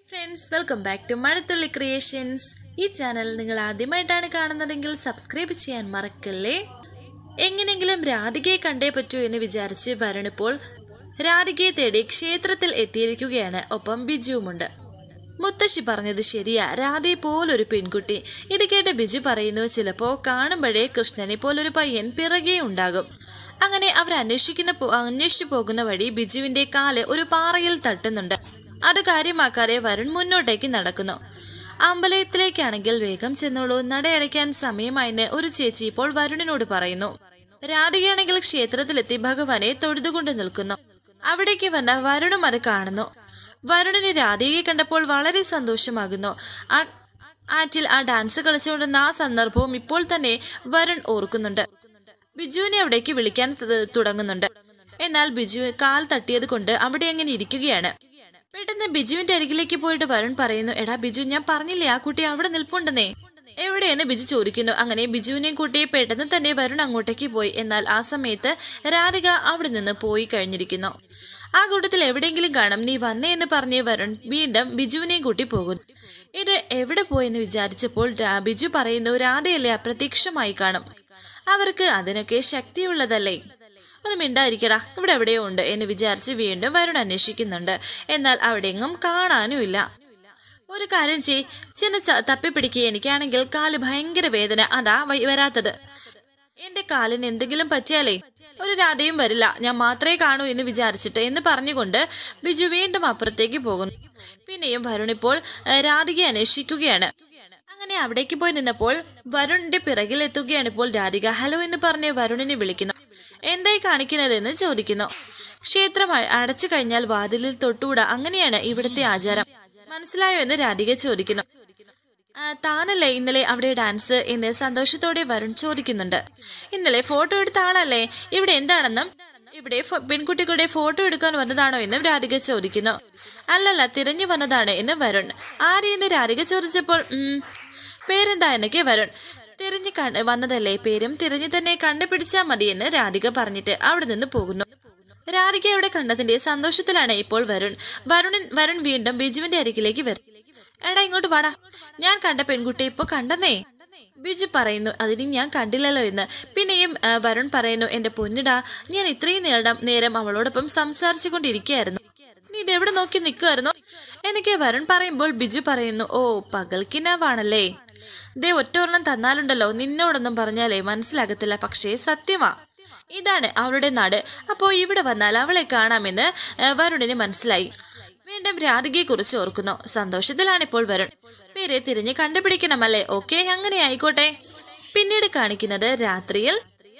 Friends, welcome back to Mazhathulli creations. ഈ channel നിങ്ങൾ ആദ്യമായിട്ടാണ് കാണുന്നതെങ്കിൽ സബ്സ്ക്രൈബ് ചെയ്യാൻ മറക്കല്ലേ. എങ്ങനെയെങ്കിലും രാധികയെ കണ്ടേ പറ്റൂ എന്ന് വിചാരിച്ച് വരുണിപ്പോൾ രാധികയെ തേടി ക്ഷേത്രത്തിൽ എത്തിയിരിക്കുകയാണ്. ഒപ്പം ബിജുവുമുണ്ട്. മുത്തശ്ശി പറഞ്ഞത് ശരിയാ, രാധയെ പോലൊരു പെൺകുട്ടി. ഇത് കേട്ട് ബിജു പറയുന്നു, ചിലപ്പോൾ കാണുമ്പോഴേ കൃഷ്ണനെ പോലൊരു പയ്യൻ പിറകെ ഉണ്ടാകും. അങ്ങനെ അവർ അന്വേഷിച്ചു പോകുന്ന വഴി ബിജുവിന്റെ കാല് ഒരു പാറയിൽ തട്ടുന്നുണ്ട്. അത് കാര്യമാക്കാതെ വരുൺ മുന്നോട്ടേക്ക് നടക്കുന്നു. അമ്പലത്തിലേക്കാണെങ്കിൽ വേഗം ചെന്നോളൂ, നടയടയ്ക്കാൻ സമയമായെന്ന് ഒരു ചേച്ചി ഇപ്പോൾ വരുണിനോട് പറയുന്നു. രാധികയാണെങ്കിൽ ക്ഷേത്രത്തിലെത്തി ഭഗവാനെ തൊഴുതുകൊണ്ട് നിൽക്കുന്നു. അവിടേക്ക് വന്ന വരുണും അത് കാണുന്നു. വരുണിന് രാധികയെ കണ്ടപ്പോൾ വളരെ സന്തോഷമാകുന്നു. ആറ്റിൽ ആ ഡാൻസ് കളിച്ചുകൊണ്ടിരുന്ന ആ സന്ദർഭവും ഇപ്പോൾ തന്നെ വരുൺ ഓർക്കുന്നുണ്ട്. ബിജുവിനെ അവിടേക്ക് വിളിക്കാൻ തുടങ്ങുന്നുണ്ട്. എന്നാൽ ബിജു കാൽ തട്ടിയത് കൊണ്ട് അവിടെ അങ്ങനെ ഇരിക്കുകയാണ്. പെട്ടെന്ന് ബിജുവിന്റെ അരികിലേക്ക് പോയിട്ട് വരുൺ പറയുന്നു, എടാ ബിജു, ഞാൻ പറഞ്ഞില്ലേ ആ കുട്ടി അവിടെ നിൽപ്പുണ്ടെന്നേ. എവിടെയെന്ന് ബിജു ചോദിക്കുന്നു. അങ്ങനെ ബിജുവിനെയും കൂട്ടി പെട്ടെന്ന് തന്നെ വരുൺ അങ്ങോട്ടേക്ക് പോയി. എന്നാൽ ആ സമയത്ത് രാധിക അവിടെ നിന്ന് പോയി കഴിഞ്ഞിരിക്കുന്നു. ആ കൂട്ടത്തിൽ എവിടെയെങ്കിലും കാണും, നീ വന്നേ എന്ന് പറഞ്ഞ് വരുൺ വീണ്ടും ബിജുവിനെയും കൂട്ടി പോകുന്നു. ഇത് എവിടെ പോയെന്ന് വിചാരിച്ചപ്പോൾ ബിജു പറയുന്നു, രാധയല്ലേ അപ്രത്യക്ഷമായി കാണും, അവർക്ക് അതിനൊക്കെ ശക്തിയുള്ളതല്ലേ, ഒരു മിണ്ടായിരിക്കടാ, ഇവിടെ എവിടെയോ ഉണ്ട് എന്ന് വിചാരിച്ച് വീണ്ടും വരുൺ അന്വേഷിക്കുന്നുണ്ട്. എന്നാൽ അവിടെയെങ്ങും കാണാനുമില്ല. ഒരു കാര്യം ചെന്ന് തപ്പിപ്പിടിക്കുക, എനിക്കാണെങ്കിൽ കാല് ഭയങ്കര വേദന, അതാ വരാത്തത്. എന്റെ കാലിന് എന്തെങ്കിലും പറ്റിയാലേ ഒരു രാധയും വരില്ല, ഞാൻ മാത്രമേ കാണൂ എന്ന് വിചാരിച്ചിട്ട് എന്ന് പറഞ്ഞുകൊണ്ട് ബിജു വീണ്ടും അപ്പുറത്തേക്ക് പോകുന്നു. പിന്നെയും വരുണിപ്പോൾ രാധികയെ അന്വേഷിക്കുകയാണ്. അങ്ങനെ അവിടേക്ക് പോയി നിന്നപ്പോൾ വരുണിന്റെ പിറകിൽ എത്തുകയാണ് ഇപ്പോൾ രാധിക. ഹലോ എന്ന് പറഞ്ഞ് വരുണിനെ വിളിക്കുന്നു. എന്തായി കാണിക്കുന്നതെന്ന് ചോദിക്കുന്നു. ക്ഷേത്രം അടച്ചു കഴിഞ്ഞാൽ വാതിലിൽ തൊട്ടുകൂടാ, അങ്ങനെയാണ് ഇവിടുത്തെ ആചാരം, മനസ്സിലായോ എന്ന് രാധിക ചോദിക്കുന്നു. താനല്ലേ ഇന്നലെ അവിടെ ഡാൻസ് എന്ന് സന്തോഷത്തോടെ വരുൺ ചോദിക്കുന്നുണ്ട്. ഇന്നലെ ഫോട്ടോ എടുത്ത ആളല്ലേ, ഇവിടെ എന്താണെന്നും ഇവിടെ പെൺകുട്ടികളുടെ ഫോട്ടോ എടുക്കാൻ വന്നതാണോ എന്നും രാധിക ചോദിക്കുന്നു. അല്ലല്ല, തിരഞ്ഞു വന്നതാണ് എന്ന് വരുൺ. ആരെയെന്ന് രാധിക ചോദിച്ചപ്പോൾ പേരെന്താ എന്നൊക്കെ വരുൺ. തിരഞ്ഞു വന്നതല്ലേ, പേരും തിരഞ്ഞു തന്നെ കണ്ടുപിടിച്ചാൽ മതിയെന്ന് രാധിക പറഞ്ഞിട്ട് അവിടെ നിന്ന് പോകുന്നു. രാധികയുടെ കണ്ടതിന്റെ സന്തോഷത്തിലാണ് ഇപ്പോൾ വരുൺ വീണ്ടും ബിജുവിന്റെ അരികിലേക്ക് വരും. എടാ ഇങ്ങോട്ട് വാടാ, ഞാൻ കണ്ട പെൺകുട്ടി ഇപ്പൊ കണ്ടെന്നേ ബിജു പറയുന്നു. അതിന് ഞാൻ കണ്ടില്ലല്ലോ എന്ന്. പിന്നെയും വരുൺ പറയുന്നു, എന്റെ പൊന്നിടാ, ഞാൻ ഇത്രയും നേരം അവളോടൊപ്പം സംസാരിച്ചു കൊണ്ടിരിക്കുകയായിരുന്നു, നീ ഇതെവിടെ നോക്കി നിൽക്കുമായിരുന്നു എനിക്ക് വരുൺ പറയുമ്പോൾ ബിജു പറയുന്നു, ഓ പകൽക്കിനാവാണല്ലേ, ദേ ഒറ്റൊരെണ്ണം തന്നാലുണ്ടല്ലോ, നിന്നോടൊന്നും പറഞ്ഞാലേ മനസ്സിലാകത്തില്ല, പക്ഷേ സത്യമാ, ഇതാണ് അവളുടെ നാട്, അപ്പോ ഇവിടെ വന്നാൽ അവളെ കാണാമെന്ന് വരുണിന് മനസ്സിലായി. വീണ്ടും രാധികയെ കുറിച്ച് ഓർക്കുന്നു. സന്തോഷത്തിലാണിപ്പോൾ വരുൺ. പേരെ തിരിഞ്ഞ് കണ്ടുപിടിക്കണമല്ലേ, ഓക്കെ അങ്ങനെ ആയിക്കോട്ടെ. പിന്നീട് കാണിക്കുന്നത് രാത്രിയിൽ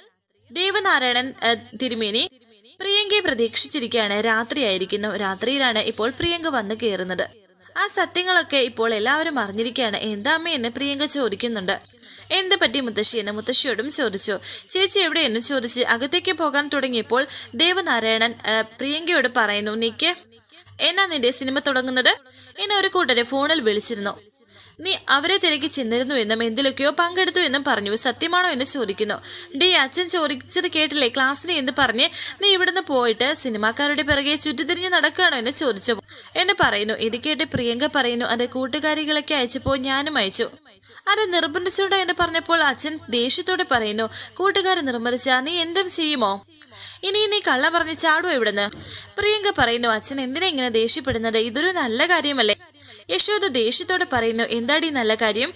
ദേവനാരായണൻ തിരുമേനി പ്രിയങ്കയെ പ്രതീക്ഷിച്ചിരിക്കുകയാണ്. രാത്രിയായിരിക്കുന്നു. രാത്രിയിലാണ് ഇപ്പോൾ പ്രിയങ്ക വന്ന് കയറുന്നത്. ആ സത്യങ്ങളൊക്കെ ഇപ്പോൾ എല്ലാവരും അറിഞ്ഞിരിക്കുകയാണ്. എന്താ അമ്മയെന്ന് പ്രിയങ്ക ചോദിക്കുന്നുണ്ട്. എന്ത് പറ്റി മുത്തശ്ശി എന്ന് മുത്തശ്ശിയോടും ചോദിച്ചു. ചേച്ചി എവിടെയെന്ന് ചോദിച്ച് അകത്തേക്ക് പോകാൻ തുടങ്ങിയപ്പോൾ ദേവനാരായണൻ പ്രിയങ്കയോട് പറയുന്നു, നീക്ക് എന്നാ നിന്റെ സിനിമ തുടങ്ങുന്നത് എന്നെ ഒരു കൂട്ടരെ ഫോണിൽ വിളിച്ചിരുന്നു, നീ അവരെ തിരക്കി ചെന്നിരുന്നു എന്നും എന്തിലൊക്കെയോ പങ്കെടുത്തു എന്നും പറഞ്ഞു, സത്യമാണോ എന്ന് ചോദിക്കുന്നു. ഡി അച്ഛൻ ചോദിച്ചത് കേട്ടില്ലേ, ക്ലാസ്സിന് എന്ന് പറഞ്ഞ് നീ ഇവിടുന്ന് പോയിട്ട് സിനിമാക്കാരുടെ പിറകെ ചുറ്റിത്തിരിഞ്ഞ് നടക്കുകയാണോ എന്ന് ചോദിച്ചു എന്ന് പറയുന്നു. ഇത് കേട്ട് പ്രിയങ്ക പറയുന്നു, അത് കൂട്ടുകാരികളൊക്കെ അയച്ചപ്പോൾ ഞാനും അയച്ചു, അത് നിർബന്ധിച്ചോണ്ടോ എന്ന് പറഞ്ഞപ്പോൾ അച്ഛൻ ദേഷ്യത്തോടെ പറയുന്നു, കൂട്ടുകാരെ നിർബന്ധിച്ചാ നീ എന്തും ചെയ്യുമോ, ഇനി നീ കള്ളം പറഞ്ഞ് ചാടുവോ ഇവിടുന്ന്. പ്രിയങ്ക പറയുന്നു, അച്ഛൻ എന്തിനാ ഇങ്ങനെ ദേഷ്യപ്പെടുന്നത്, ഇതൊരു നല്ല കാര്യമല്ലേ. യശോദ ദേഷ്യത്തോടെ പറയുന്നു, എന്താടി നല്ല കാര്യം,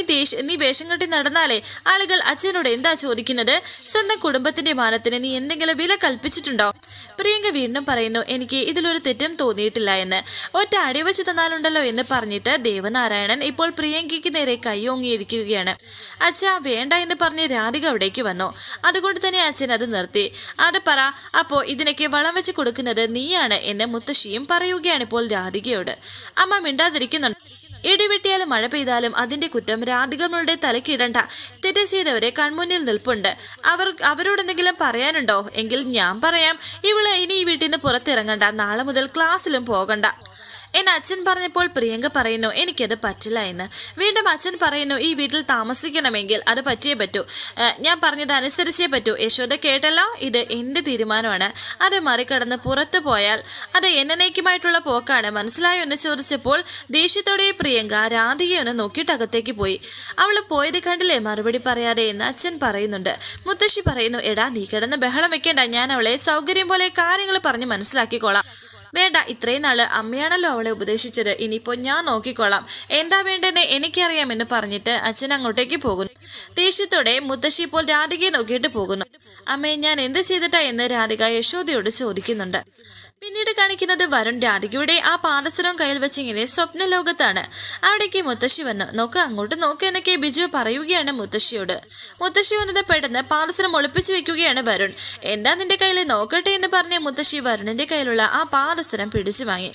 നീ വേഷം കെട്ടി നടന്നാലേ ആളുകൾ അച്ഛനോട് എന്താ ചോദിക്കുന്നത്, സ്വന്തം കുടുംബത്തിന്റെ മാനത്തിന് നീ എന്തെങ്കിലും വില കൽപ്പിച്ചിട്ടുണ്ടോ. പ്രിയങ്ക വീണ്ടും പറയുന്നു, എനിക്ക് ഇതിലൊരു തെറ്റും തോന്നിയിട്ടില്ല എന്ന്, ഒറ്റ അടിവെച്ച് തന്നാലുണ്ടല്ലോ എന്ന് പറഞ്ഞിട്ട് ദേവനാരായണൻ ഇപ്പോൾ പ്രിയങ്കയ്ക്ക് നേരെ കൈയോങ്ങിയിരിക്കുകയാണ്. അച്ഛാ വേണ്ട എന്ന് പറഞ്ഞ് രാധിക അവിടേക്ക് വന്നു. അതുകൊണ്ട് തന്നെ അച്ഛൻ അത് നിർത്തി. അത് പറ, അപ്പോ ഇതിനൊക്കെ വളം വെച്ച് കൊടുക്കുന്നത് നീയാണ് എന്ന് മുത്തശ്ശിയും പറയുകയാണ് ഇപ്പോൾ രാധികയോട്. അമ്മ മിണ്ടാതിരിക്കുന്നുണ്ട്. ഇടിവെട്ടിയാലും മഴ പെയ്താലും അതിന്റെ കുറ്റം രാധികമ്മളുടെ തലക്കിടണ്ട, തെറ്റ് ചെയ്തവരെ കൺമുന്നിൽ നിൽപ്പുണ്ട്, അവരോടെന്തെങ്കിലും പറയാനുണ്ടോ എങ്കിൽ ഞാൻ പറയാം, ഇവള് ഇനി ഈ വീട്ടിൽ നിന്ന് പുറത്തിറങ്ങണ്ട, നാളെ മുതൽ ക്ലാസ്സിലും പോകണ്ട. എന്നെ അച്ഛൻ പറഞ്ഞപ്പോൾ പ്രിയങ്ക പറയുന്നു എനിക്കത് പറ്റില്ല എന്ന്. വീണ്ടും അച്ഛൻ പറയുന്നു ഈ വീട്ടിൽ താമസിക്കണമെങ്കിൽ അത് പറ്റിയേ പറ്റൂ, ഞാൻ പറഞ്ഞത് അനുസരിച്ചേ പറ്റൂ. യശോദ കേട്ടല്ലോ, ഇത് എൻ്റെ തീരുമാനമാണ്. അത് മറികടന്ന് പുറത്തു പോയാൽ അത് എന്നേക്കുമായിട്ടുള്ള പോക്കാണ്, മനസ്സിലായോ എന്ന് ചോദിച്ചപ്പോൾ ദേഷ്യത്തോടെ പ്രിയങ്ക രാധികയെ ഒന്ന് നോക്കിയിട്ട് അകത്തേക്ക് പോയി. അവൾ പോയത് കണ്ടില്ലേ മറുപടി പറയാതെ എന്ന് അച്ഛൻ പറയുന്നുണ്ട്. മുത്തശ്ശി പറയുന്നു എടാ നീ കിടന്ന് ബഹളം വെക്കേണ്ട, ഞാൻ അവളെ സൗകര്യം പോലെ കാര്യങ്ങൾ പറഞ്ഞ് മനസ്സിലാക്കിക്കോളാം. വേണ്ട, ഇത്രയും നാള് അമ്മയാണല്ലോ അവളെ ഉപദേശിച്ചത്, ഇനിയിപ്പോൾ ഞാൻ നോക്കിക്കോളാം, എന്താ വേണ്ടതെന്ന് എനിക്കറിയാമെന്ന് പറഞ്ഞിട്ട് അച്ഛൻ അങ്ങോട്ടേക്ക് പോകുന്നു. ദേഷ്യത്തോടെ മുത്തശ്ശി ഇപ്പോൾ രാധികയെ നോക്കിയിട്ട് പോകുന്നു. അമ്മേ ഞാൻ എന്ത് ചെയ്തിട്ടാ എന്ന് രാധിക യശോദയോട് ചോദിക്കുന്നുണ്ട്. പിന്നീട് കാണിക്കുന്നത് വരുൺ രാധികയുടെ ആ പാദസരം കയ്യിൽ വെച്ച് ഇങ്ങനെ സ്വപ്ന ലോകത്താണ്. അവിടേക്ക് മുത്തശ്ശി വന്നു. നോക്ക് അങ്ങോട്ട് നോക്ക് എന്നൊക്കെ ബിജു പറയുകയാണ് മുത്തശ്ശിയോട്. മുത്തശ്ശി വന്നത് പെട്ടെന്ന് പാദസരം ഒളിപ്പിച്ചു വെക്കുകയാണ് വരുൺ. എന്താ നിന്റെ കയ്യിൽ നോക്കട്ടെ എന്ന് പറഞ്ഞ മുത്തശ്ശി വരുണിന്റെ കയ്യിലുള്ള ആ പാദസരം പിടിച്ചു വാങ്ങി.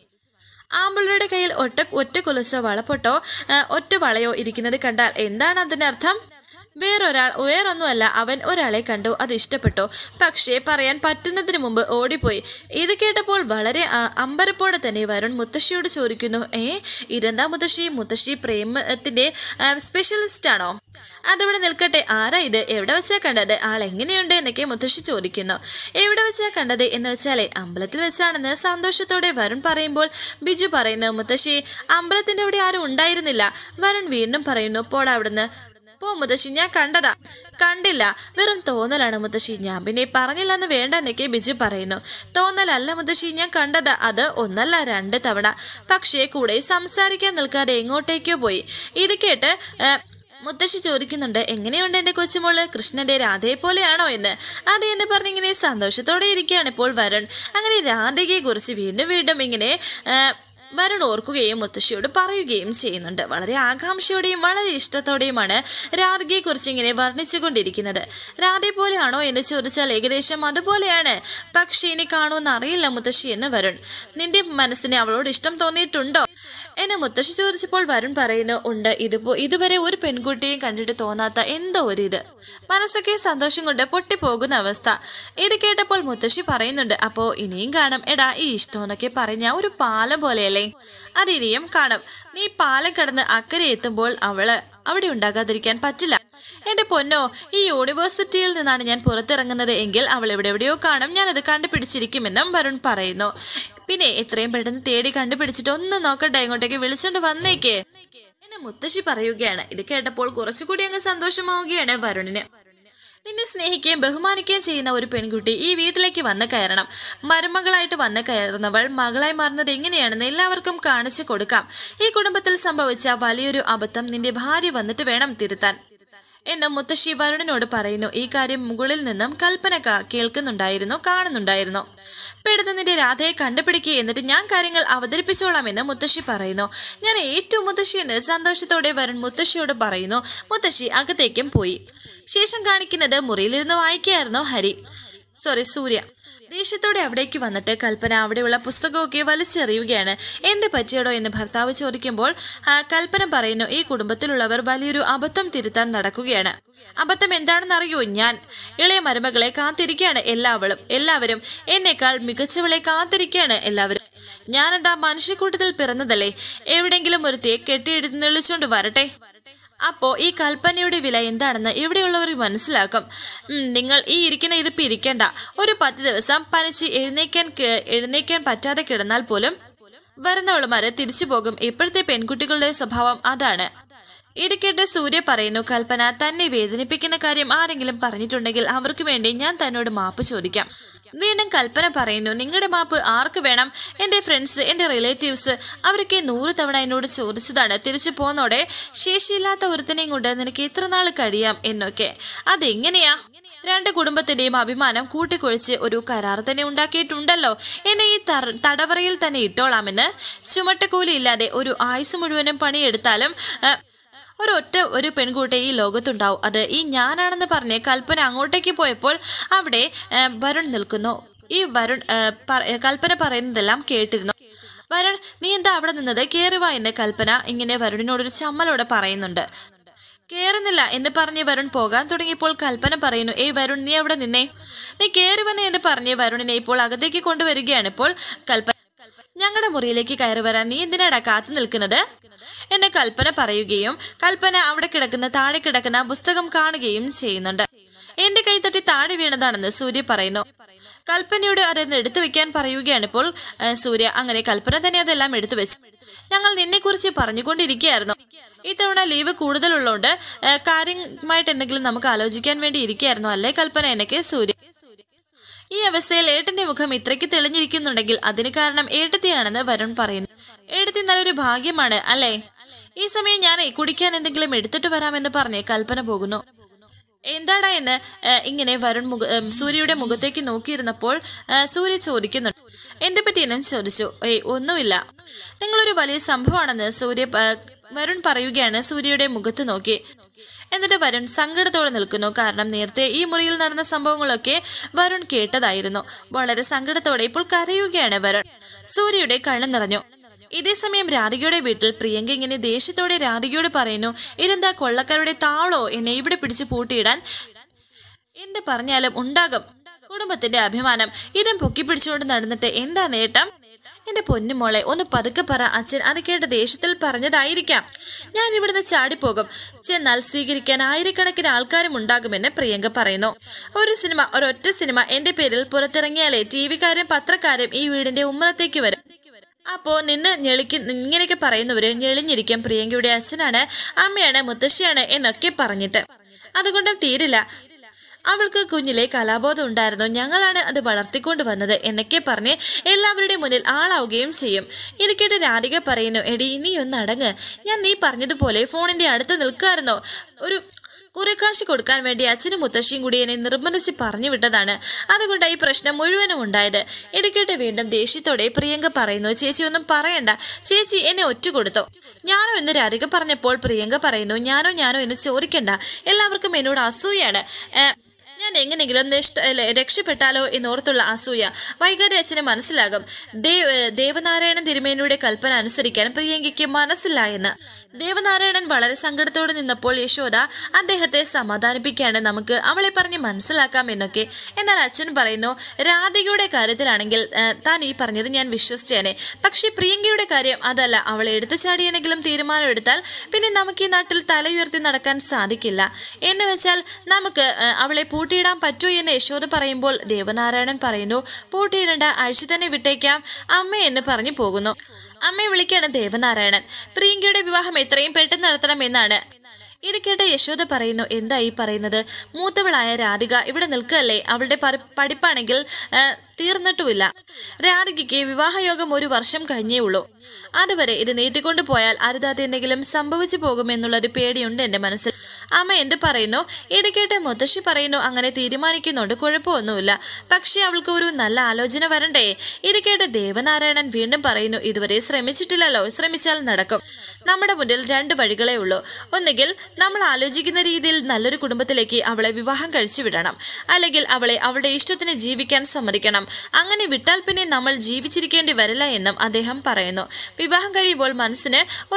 ആമ്പിളുടെ കയ്യിൽ ഒറ്റ കൊലുസോ വളപ്പൊട്ടോ ഒറ്റ വളയോ ഇരിക്കുന്നത് കണ്ടാൽ എന്താണ് അതിനർത്ഥം? വേറൊന്നുമല്ല, അവൻ ഒരാളെ കണ്ടു, അത് ഇഷ്ടപ്പെട്ടു, പക്ഷേ പറയാൻ പറ്റുന്നതിന് മുമ്പ് ഓടിപ്പോയി. ഇത് കേട്ടപ്പോൾ വളരെ അമ്പരപ്പോടെ തന്നെ വരുൺ മുത്തശ്ശിയോട് ചോദിക്കുന്നു, ഇതെന്താ മുത്തശ്ശി പ്രേമത്തിന്റെ സ്പെഷ്യലിസ്റ്റ് ആണോ? അതവിടെ നിൽക്കട്ടെ, ആരാ ഇത്, എവിടെ വെച്ചാ കണ്ടത്, ആളെങ്ങനെയുണ്ട് എന്നൊക്കെ മുത്തശ്ശി ചോദിക്കുന്നു. എവിടെ വെച്ചാ കണ്ടത് എന്ന് വെച്ചാലേ അമ്പലത്തിൽ വെച്ചാണെന്ന് സന്തോഷത്തോടെ വരുൺ പറയുമ്പോൾ ബിജു പറയുന്നു, മുത്തശ്ശി അമ്പലത്തിന്റെ അവിടെ ആരും ഉണ്ടായിരുന്നില്ല. വരുൺ വീണ്ടും പറയുന്നു, പോടാ അവിടുന്ന് പോ മുത്തശ്ശി, ഞാൻ കണ്ടില്ല, വെറും തോന്നലാണ് മുത്തശ്ശി, ഞാൻ പിന്നെ പറഞ്ഞില്ലെന്ന് വേണ്ട എന്നൊക്കെ ബിജു പറയുന്നു. തോന്നലല്ല മുത്തശ്ശി, ഞാൻ കണ്ടതാ, അത് ഒന്നല്ല 2 തവണ, പക്ഷേ കൂടെ സംസാരിക്കാൻ നിൽക്കാതെ എങ്ങോട്ടേക്കോ പോയി. ഇത് കേട്ട് മുത്തശ്ശി ചോദിക്കുന്നുണ്ട്, എങ്ങനെയുണ്ട് എൻ്റെ കൊച്ചുമോള്, കൃഷ്ണന്റെ രാധയെ പോലെയാണോ എന്ന്. അതെ എന്ന് പറഞ്ഞിങ്ങനെ സന്തോഷത്തോടെ ഇരിക്കുകയാണ് ഇപ്പോൾ വരുൺ. അങ്ങനെ രാധികയെ കുറിച്ച് വീണ്ടും ഇങ്ങനെ വരുൺ ഓർക്കുകയും മുത്തശ്ശിയോട് പറയുകയും ചെയ്യുന്നുണ്ട്. വളരെ ആകാംക്ഷയോടെയും വളരെ ഇഷ്ടത്തോടെയുമാണ് രാധികയെക്കുറിച്ച് ഇങ്ങനെ വർണ്ണിച്ചുകൊണ്ടിരിക്കുന്നത്. രാധയെ പോലെയാണോ എന്ന് ചോദിച്ചാൽ ഏകദേശം അതുപോലെയാണ്, പക്ഷേ ഇനി കാണുമെന്ന് അറിയില്ല മുത്തശ്ശി എന്ന് വരുൺ. നിന്റെ മനസ്സിന് അവളോട് ഇഷ്ടം തോന്നിയിട്ടുണ്ടോ എന്നെ മുത്തശ്ശി ചോദിച്ചപ്പോൾ വരുൺ പറയുന്നു, ഉണ്ട്, ഇതുവരെ ഒരു പെൺകുട്ടിയും കണ്ടിട്ട് തോന്നാത്ത എന്തോ ഒരിത്, മനസ്സൊക്കെ സന്തോഷം കൊണ്ട് പൊട്ടിപ്പോകുന്ന അവസ്ഥ. ഇത് കേട്ടപ്പോൾ മുത്തശ്ശി പറയുന്നുണ്ട്, അപ്പോൾ ഇനിയും കാണും. എടാ ഈ ഇഷ്ടം എന്നൊക്കെ പറഞ്ഞ ഒരു പാലം പോലെയല്ലേ, അതിനിയും കാണും. നീ പാലം കടന്ന് അക്കരെ എത്തുമ്പോൾ അവിടെ ഉണ്ടാകാതിരിക്കാൻ പറ്റില്ല. എന്റെ പൊന്നോ, ഈ യൂണിവേഴ്സിറ്റിയിൽ നിന്നാണ് ഞാൻ പുറത്തിറങ്ങുന്നത് എങ്കിൽ അവൾ എവിടെയോ കാണും, ഞാനത് കണ്ടുപിടിച്ചിരിക്കുമെന്നും വരുൺ പറയുന്നു. പിന്നെ എത്രയും പെട്ടെന്ന് തേടി കണ്ടുപിടിച്ചിട്ട് ഒന്ന് നോക്കട്ടെ, ഇങ്ങോട്ടേക്ക് വിളിച്ചോണ്ട് വന്നേക്ക് എന്നെ മുത്തശ്ശി പറയുകയാണ്. ഇത് കേട്ടപ്പോൾ കുറച്ചുകൂടി അങ്ങ് സന്തോഷമാവുകയാണ് വരുണിന്. നിന്നെ സ്നേഹിക്കുകയും ബഹുമാനിക്കുകയും ചെയ്യുന്ന ഒരു പെൺകുട്ടി ഈ വീട്ടിലേക്ക് വന്ന് കയറണം. മരുമകളായിട്ട് വന്ന് കയറുന്നവൾ മകളായി മാറുന്നത് എങ്ങനെയാണെന്ന് എല്ലാവർക്കും കാണിച്ചു കൊടുക്കാം. ഈ കുടുംബത്തിൽ സംഭവിച്ച വലിയൊരു അബദ്ധം നിന്റെ ഭാര്യ വന്നിട്ട് വേണം തിരുത്താൻ എന്ന് മുത്തശ്ശി വരുണിനോട് പറയുന്നു. ഈ കാര്യം മുകളിൽ നിന്നും കൽപ്പന കാണുന്നുണ്ടായിരുന്നു. പെടുന്ന നിന്റെ രാധയെ കണ്ടുപിടിക്കുക, എന്നിട്ട് ഞാൻ കാര്യങ്ങൾ അവതരിപ്പിച്ചോളാം എന്ന് മുത്തശ്ശി പറയുന്നു. ഞാൻ ഏറ്റവും മുത്തശ്ശി എന്ന് സന്തോഷത്തോടെ വരുൺ മുത്തശ്ശിയോട് പറയുന്നു. മുത്തശ്ശി അകത്തേക്കും പോയി. ശേഷം കാണിക്കുന്നത് മുറിയിലിരുന്ന് വായിക്കുകയായിരുന്നു സൂര്യ. ദേഷ്യത്തോടെ അവിടേക്ക് വന്നിട്ട് കൽപ്പന അവിടെയുള്ള പുസ്തകമൊക്കെ വലിച്ചെറിയുകയാണ്. എന്ത് പറ്റിയടോ എന്ന് ഭർത്താവ് ചോദിക്കുമ്പോൾ കൽപ്പന പറയുന്നു, ഈ കുടുംബത്തിലുള്ളവർ വലിയൊരു അബദ്ധം തിരുത്താൻ നടക്കുകയാണ്. അബദ്ധം എന്താണെന്ന് അറിയോ? ഞാൻ ഇളയ മരുമകളെ കാത്തിരിക്കുകയാണ് എല്ലാവരും എന്നേക്കാൾ മികച്ചവളെ കാത്തിരിക്കുകയാണ് എല്ലാവരും. ഞാനെന്താ മനുഷ്യക്കൂട്ടത്തിൽ പിറന്നതല്ലേ, എവിടെങ്കിലും ഒരു തേ കെട്ടിയെടുത്തുള്ളിച്ചോണ്ട് വരട്ടെ. അപ്പോ ഈ കൽപ്പനയുടെ വില എന്താണെന്ന് ഇവിടെയുള്ളവർ മനസ്സിലാക്കും. നിങ്ങൾ ഈ ഇരിക്കുന്ന ഇതിപ്പോ ഇരിക്കേണ്ട, ഒരു 10 ദിവസം പനിച്ച് എഴുന്നേക്കാൻ പറ്റാതെ കിടന്നാൽ പോലും വരുന്നവളുമാര് തിരിച്ചു പോകും. ഇപ്പോഴത്തെ പെൺകുട്ടികളുടെ സ്വഭാവം അതാണ്. ഇടയ്ക്കിട്ട് സൂര്യ പറയുന്നു, കൽപ്പന തന്നെ വേദനിപ്പിക്കുന്ന കാര്യം ആരെങ്കിലും പറഞ്ഞിട്ടുണ്ടെങ്കിൽ അവർക്ക് വേണ്ടി ഞാൻ തന്നോട് മാപ്പ് ചോദിക്കാം. വീണ്ടും കൽപ്പന പറയുന്നു, നിങ്ങളുടെ മാപ്പ് ആർക്ക് വേണം? എൻ്റെ ഫ്രണ്ട്സ്, എൻ്റെ റിലേറ്റീവ്സ്, അവരൊക്കെ 100 തവണ എന്നോട് ചോദിച്ചതാണ്. തിരിച്ചു പോന്നോടെ ശേഷിയില്ലാത്ത ഒരുത്തനെയും കൊണ്ട് നിനക്ക് എത്ര നാൾ കഴിയാം എന്നൊക്കെ. അതെങ്ങനെയാ? 2 കുടുംബത്തിന്റെയും അഭിമാനം കൂട്ടിക്കൊഴിച്ച് ഒരു കരാർ തന്നെ ഉണ്ടാക്കിയിട്ടുണ്ടല്ലോ. എന്നെ ഈ തടവറയിൽ തന്നെ ഇട്ടോളാമെന്ന്. ചുമട്ടുകൂലി ഇല്ലാതെ ഒരു ആയുസ് മുഴുവനും പണിയെടുത്താലും ഒരു പെൺകുട്ടി ഈ ലോകത്തുണ്ടാവും. അത് ഈ ഞാനാണെന്ന് പറഞ്ഞ് കൽപ്പന അങ്ങോട്ടേക്ക് പോയപ്പോൾ അവിടെ വരുൺ നിൽക്കുന്നു. ഈ കൽപ്പന പറയുന്നതെല്ലാം കേട്ടിരുന്നു. വരുൺ, നീ എന്താ അവിടെ നിന്നത്? കേറുവാ എന്ന് കൽപ്പന ഇങ്ങനെ വരുണിനോടൊരു ചമ്മലോടെ പറയുന്നുണ്ട്. കേറുന്നില്ല എന്ന് പറഞ്ഞ് വരുൺ പോകാൻ തുടങ്ങിയപ്പോൾ കൽപ്പന പറയുന്നു, വരുൺ നീ അവിടെ നിന്നേ, നീ കേറുവനെ എന്ന് പറഞ്ഞ് വരുണിനെ ഇപ്പോൾ അകത്തേക്ക് കൊണ്ടുവരികയാണ്. ഇപ്പോൾ ഞങ്ങളുടെ മുറിയിലേക്ക് കയറി വരാൻ നീ എന്തിനാടാ കാത്തു നിൽക്കുന്നത് എന്നെ കൽപ്പന പറയുകയും കൽപ്പന അവിടെ കിടക്കുന്ന താഴെ കിടക്കുന്ന പുസ്തകം കാണുകയും ചെയ്യുന്നുണ്ട്. എന്റെ കൈ തട്ടി താഴെ വീണതാണെന്ന് സൂര്യ പറയുന്നു. കൽപ്പനയോട് അതെന്ന് എടുത്തു വെക്കാൻ പറയുകയാണ് ഇപ്പോൾ സൂര്യ. അങ്ങനെ കൽപ്പന തന്നെ അതെല്ലാം എടുത്തു വെച്ചു. ഞങ്ങൾ നിന്നെ കുറിച്ച് പറഞ്ഞുകൊണ്ടിരിക്കുകയായിരുന്നു. ഇത്തവണ ലീവ് കൂടുതലുള്ളതുകൊണ്ട് കാര്യമായിട്ട് എന്തെങ്കിലും നമുക്ക് ആലോചിക്കാൻ വേണ്ടി ഇരിക്കുകയായിരുന്നു അല്ലേ കൽപ്പന എന്നൊക്കെ സൂര്യ. ഈ അവസ്ഥയിൽ ഏട്ടന്റെ മുഖം ഇത്രയ്ക്ക് തെളിഞ്ഞിരിക്കുന്നുണ്ടെങ്കിൽ അതിന് കാരണം ഏട്ടത്തിയാണെന്ന് വരുൺ പറയുന്നു. ഏട്ടത്തി നല്ലൊരു ഭാഗ്യമാണ് അല്ലേ? ഈ സമയം ഞാൻ കുടിക്കാൻ എന്തെങ്കിലും എടുത്തിട്ട് വരാമെന്ന് പറഞ്ഞ് കൽപ്പന പോകുന്നു. എന്താടാ എന്ന് ഇങ്ങനെ വരുൺ സൂര്യയുടെ മുഖത്തേക്ക് നോക്കിയിരുന്നപ്പോൾ സൂര്യ ചോദിക്കുന്നുണ്ട്. എന്തെ പറ്റിയെന്നും ചോദിച്ചു. ഒന്നുമില്ല, നിങ്ങളൊരു വലിയ സംഭവമാണെന്ന് വരുൺ പറയുകയാണ് സൂര്യയുടെ മുഖത്ത് നോക്കി. എന്നിട്ട് വരുൺ സങ്കടത്തോടെ നിൽക്കുന്നു. കാരണം നേരത്തെ ഈ മുറിയിൽ നടന്ന സംഭവങ്ങളൊക്കെ വരുൺ കേട്ടതായിരുന്നു. വളരെ സങ്കടത്തോടെ ഇപ്പോൾ കരയുകയാണ് വരുൺ. സൂര്യയുടെ കണ്ണ് നിറഞ്ഞു. ഇതേസമയം രാധികയുടെ വീട്ടിൽ പ്രിയങ്ക ഇങ്ങനെ ദേഷ്യത്തോടെ രാധികയോട് പറയുന്നു, ഇതെന്താ കൊള്ളക്കാരുടെ താളോ എന്നെ ഇവിടെ പിടിച്ച് പൂട്ടിയിടാൻ? എന്ത് പറഞ്ഞാലും ഉണ്ടാകും കുടുംബത്തിന്റെ അഭിമാനം. ഇതും പൊക്കി പിടിച്ചുകൊണ്ട് നടന്നിട്ട് എന്താ നേട്ടം? എന്റെ പൊന്നുമോളെ ഒന്ന് പതുക്കെ പറ. അച്ഛൻ അത് കേട്ട് ദേഷ്യത്തിൽ പറഞ്ഞതായിരിക്കാം. ഞാൻ ഇവിടുന്ന് ചാടിപ്പോകും. ചെന്നാൽ സ്വീകരിക്കാൻ ആയിരക്കണക്കിന് ആൾക്കാരും ഉണ്ടാകുമെന്ന് പ്രിയങ്ക പറയുന്നു. ഒരൊറ്റ സിനിമ എന്റെ പേരിൽ പുറത്തിറങ്ങിയാലേ ടിവിക്കാരും പത്രക്കാരും ഈ വീടിന്റെ ഉമ്മറത്തേക്ക് വരും. അപ്പോ ഇങ്ങനെയൊക്കെ പറയുന്നവര് ഞെളിഞ്ഞിരിക്കും. പ്രിയങ്കയുടെ അച്ഛനാണ്, അമ്മയാണ്, മുത്തശ്ശിയാണ് എന്നൊക്കെ പറഞ്ഞിട്ട്. അതുകൊണ്ടും തീരില്ല. അവൾക്ക് കുഞ്ഞിലെ കലാബോധം ഉണ്ടായിരുന്നു. ഞങ്ങളാണ് അത് വളർത്തിക്കൊണ്ട് വന്നത് എന്നൊക്കെ പറഞ്ഞ് എല്ലാവരുടെയും മുന്നിൽ ആളാവുകയും ചെയ്യും. എനിക്കേട്ട് രാധിക പറയുന്നു, എടി നീ ഒന്ന് അടങ്ങ്. ഞാൻ നീ പറഞ്ഞതുപോലെ ഫോണിന്റെ അടുത്ത് നിൽക്കാറുന്നോ? ഒരു കുറെ കാശ് കൊടുക്കാൻ വേണ്ടി അച്ഛനും മുത്തശ്ശിയും കൂടി എന്നെ നിർബന്ധിച്ച് പറഞ്ഞു വിട്ടതാണ്. അതുകൊണ്ടാണ് ഈ പ്രശ്നം മുഴുവനും ഉണ്ടായത്. ഇടയ്ക്കേട്ട് വീണ്ടും ദേഷ്യത്തോടെ പ്രിയങ്ക പറയുന്നു, ചേച്ചി ഒന്നും പറയണ്ട, ചേച്ചി എന്നെ ഒറ്റ കൊടുത്തു. ഞാനോ എന്ന് രാധിക പറഞ്ഞപ്പോൾ പ്രിയങ്ക പറയുന്നു, ഞാനോ എന്ന് ചോദിക്കണ്ട, എല്ലാവർക്കും എന്നോട് അസൂയാണ്. ഞാൻ എങ്ങനെയെങ്കിലും രക്ഷപ്പെട്ടാലോ എന്നോർത്തുള്ള അസൂയ വൈകാതെ അച്ഛന് മനസ്സിലാകും. ദേവനാരായണൻ തിരുമേനിയുടെ കൽപ്പന അനുസരിക്കാൻ പ്രിയങ്കയ്ക്ക് മനസ്സില്ല എന്ന്. ദേവനാരായണൻ വളരെ സങ്കടത്തോടെ നിന്നപ്പോൾ യശോദ അദ്ദേഹത്തെ സമാധാനിപ്പിക്കുകയാണ്. നമുക്ക് അവളെ പറഞ്ഞ് മനസ്സിലാക്കാം എന്നൊക്കെ. എന്നാൽ അച്ഛൻ പറയുന്നു, രാധികയുടെ കാര്യത്തിലാണെങ്കിൽ താൻ ഈ പറഞ്ഞത് ഞാൻ വിശ്വസിച്ചേനെ. പക്ഷെ പ്രിയങ്കയുടെ കാര്യം അതല്ല. അവളെ എടുത്തു ചാടിയെന്നെങ്കിലും തീരുമാനം എടുത്താൽ പിന്നെ നമുക്ക് ഈ നാട്ടിൽ തലയുയർത്തി നടക്കാൻ സാധിക്കില്ല. എന്ന് വെച്ചാൽ നമുക്ക് അവളെ പൂട്ടിയിടാൻ പറ്റൂ എന്ന് യശോദ പറയുമ്പോൾ ദേവനാരായണൻ പറയുന്നു, പൂട്ടിയിടേണ്ട, ആഴ്ച തന്നെ വിട്ടേക്കാം അമ്മ എന്ന് പറഞ്ഞു പോകുന്നു. അമ്മയെ വിളിക്കാണ് ദേവനാരായണൻ. പ്രിയങ്കയുടെ വിവാഹം എത്രയും പെട്ടെന്ന് നടത്തണമെന്നാണ്. ഇത് കേട്ട യശോദ പറയുന്നു, എന്താ ഈ പറയുന്നത്? മൂത്തവളായ രാധിക ഇവിടെ നിൽക്കുകയല്ലേ? അവളുടെ പഠിപ്പാണെങ്കിൽ തീർന്നിട്ടുമില്ല. രാധികയ്ക്ക് വിവാഹയോഗം 1 വർഷം കഴിഞ്ഞേ ഉള്ളൂ. അതുവരെ ഇത് നീട്ടിക്കൊണ്ടു പോയാൽ അരുതാതെ എന്തെങ്കിലും സംഭവിച്ചു പോകുമെന്നുള്ളൊരു പേടിയുണ്ട് എൻ്റെ മനസ്സിൽ. അമ്മ എന്ത് പറയുന്നു? ഇത് കേട്ട് മുത്തശ്ശി പറയുന്നു, അങ്ങനെ തീരുമാനിക്കുന്നുണ്ട്, കുഴപ്പമൊന്നുമില്ല. പക്ഷെ അവൾക്ക് ഒരു നല്ല ആലോചന വരണ്ടേ? ഇത് കേട്ട് ദേവനാരായണൻ വീണ്ടും പറയുന്നു, ഇതുവരെ ശ്രമിച്ചിട്ടില്ലല്ലോ, ശ്രമിച്ചാൽ നടക്കും. നമ്മുടെ മുന്നിൽ 2 വഴികളേ ഉള്ളൂ. ഒന്നുകിൽ നമ്മൾ ആലോചിക്കുന്ന രീതിയിൽ നല്ലൊരു കുടുംബത്തിലേക്ക് അവളെ വിവാഹം കഴിച്ചു വിടണം, അല്ലെങ്കിൽ അവളെ അവളുടെ ഇഷ്ടത്തിന് ജീവിക്കാൻ സമ്മതിക്കണം. അങ്ങനെ വിട്ടാൽ പിന്നെ നമ്മൾ ജീവിച്ചിരിക്കേണ്ടി വരില്ല എന്നും അദ്ദേഹം പറയുന്നു. വിവാഹം കഴിയുമ്പോൾ മനസ്സിന്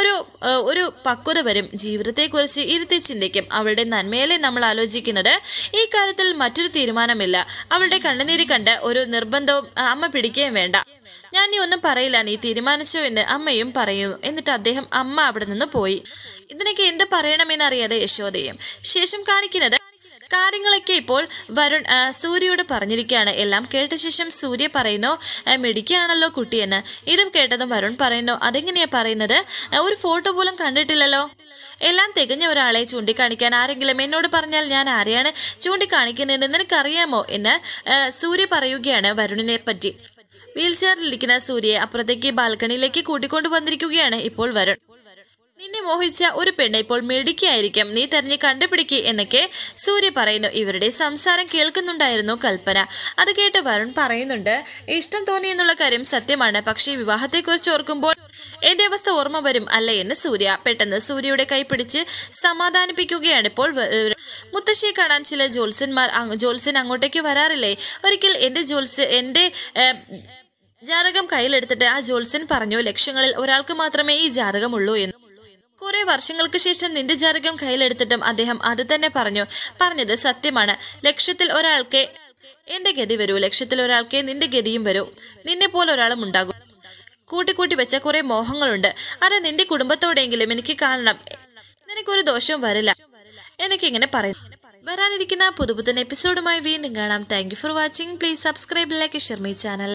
ഒരു പക്വത വരും. ജീവിതത്തെക്കുറിച്ച് ഇരുത്തി ചിന്തിക്കും. അവളുടെ നന്മയല്ലേ നമ്മൾ ആലോചിക്കുന്നത്. ഈ കാര്യത്തിൽ മറ്റൊരു തീരുമാനമില്ല. അവളുടെ കണ്ണുനീര് കണ്ട് ഒരു നിർബന്ധവും അമ്മ പിടിക്കുകയും വേണ്ട. ഞാൻ നീ ഒന്നും പറയില്ല, നീ തീരുമാനിച്ചോ എന്ന് അമ്മയും പറയുന്നു. എന്നിട്ട് അമ്മ അവിടെ നിന്ന് പോയി. ഇതിനൊക്കെ എന്ത് പറയണമെന്നറിയാതെ യശോദയും. ശേഷം കാണിക്കുന്നത് കാര്യങ്ങളൊക്കെ ഇപ്പോൾ വരുൺ സൂര്യയോട് പറഞ്ഞിരിക്കുകയാണ്. എല്ലാം കേട്ട ശേഷം സൂര്യ പറയുന്നു, മിടിക്കുകയാണല്ലോ കുട്ടിയെന്ന്. ഇതും കേട്ടതും വരുൺ പറയുന്നു, അതെങ്ങനെയാ പറയുന്നത്? ഒരു ഫോട്ടോ പോലും കണ്ടിട്ടില്ലല്ലോ. എല്ലാം തികഞ്ഞ ഒരാളെ ചൂണ്ടിക്കാണിക്കാൻ ആരെങ്കിലും എന്നോട് പറഞ്ഞാൽ ഞാൻ ആരെയാണ് ചൂണ്ടിക്കാണിക്കുന്നതെന്ന് നിനക്കറിയാമോ എന്ന് സൂര്യ പറയുകയാണ് വരുണിനെ പറ്റി. വീൽചെയറിലിരിക്കുന്ന സൂര്യയെ അപ്പുറത്തേക്ക് ബാൽക്കണിയിലേക്ക് കൂട്ടിക്കൊണ്ടു വന്നിരിക്കുകയാണ് ഇപ്പോൾ വരുൺ. നിന്നെ മോഹിച്ച ഒരു പെണ്ണ് ഇപ്പോൾ മിടുക്കിയായിരിക്കും, നീ തെരഞ്ഞു കണ്ടുപിടിക്കുക എന്നൊക്കെ സൂര്യ പറയുന്നു. ഇവരുടെ സംസാരം കേൾക്കുന്നുണ്ടായിരുന്നു കൽപ്പന. അത് കേട്ട് വരുൺ പറയുന്നുണ്ട്, ഇഷ്ടം തോന്നിയെന്നുള്ള കാര്യം സത്യമാണ്, പക്ഷേ വിവാഹത്തെക്കുറിച്ച് ഓർക്കുമ്പോൾ എന്റെ അവസ്ഥ ഓർമ്മ വരും അല്ലേ എന്ന് സൂര്യ. പെട്ടെന്ന് സൂര്യയുടെ കൈ പിടിച്ച് സമാധാനിപ്പിക്കുകയാണ് ഇപ്പോൾ. മുത്തശ്ശിയെ കാണാൻ ചില ജോത്സ്യൻ അങ്ങോട്ടേക്ക് വരാറില്ലേ? ഒരിക്കൽ എന്റെ ജാതകം കയ്യിലെടുത്തിട്ട് ആ ജോത്സ്യൻ പറഞ്ഞു, ലക്ഷങ്ങളിൽ ഒരാൾക്ക് മാത്രമേ ഈ ജാതകമുള്ളൂ എന്ന്. കുറെ വർഷങ്ങൾക്ക് ശേഷം നിന്റെ ജാതകം കയ്യിലെടുത്തിട്ടും അദ്ദേഹം അത് തന്നെ പറഞ്ഞത് സത്യമാണ്. ലക്ഷത്തിൽ ഒരാൾക്ക് എന്റെ ഗതി വരൂ, ലക്ഷത്തിൽ ഒരാൾക്ക് നിന്റെ ഗതിയും വരൂ, നിന്നെ പോലെ ഒരാളും ഉണ്ടാകും. കൂട്ടി വെച്ച കുറെ മോഹങ്ങളുണ്ട്. അത് നിന്റെ കുടുംബത്തോടെങ്കിലും എനിക്ക് കാണണം. നിനക്കൊരു ദോഷവും വരില്ല. എനിക്കിങ്ങനെ പറയും. വരാനിരിക്കുന്ന പുതുപുത്തൻ എപ്പിസോഡുമായി വീണ്ടും കാണാം. Thank you for watching. Please subscribe, like, share my channel.